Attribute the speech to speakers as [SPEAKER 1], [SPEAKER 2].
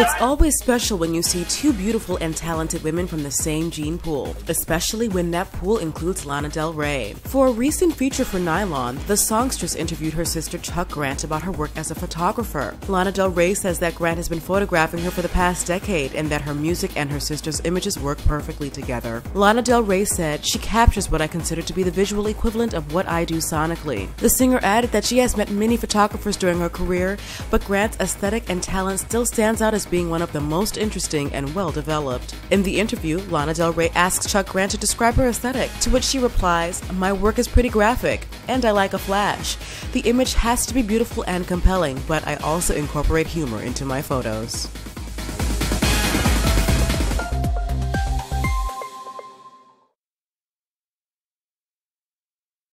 [SPEAKER 1] It's always special when you see two beautiful and talented women from the same gene pool, especially when that pool includes Lana Del Rey. For a recent feature for NYLON, the songstress interviewed her sister Chuck Grant about her work as a photographer. Lana Del Rey says that Grant has been photographing her for the past decade and that her music and her sister's images work perfectly together. Lana Del Rey said, "She captures what I consider to be the visual equivalent of what I do sonically." The singer added that she has met many photographers during her career, but Grant's aesthetic and talent still stands out as being one of the most interesting and well-developed. In the interview, Lana Del Rey asks Chuck Grant to describe her aesthetic, to which she replies, "My work is pretty graphic, and I like a flash. The image has to be beautiful and compelling, but I also incorporate humor into my photos."